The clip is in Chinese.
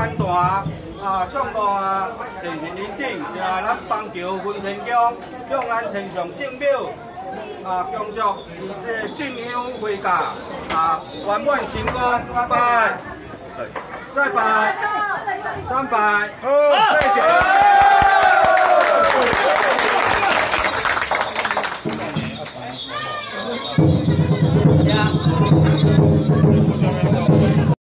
安大。 总共成人认定，咱邦桥分田乡向咱天上圣庙恭祝这进香回家圆满成功，拜，再拜，3拜，好，谢谢。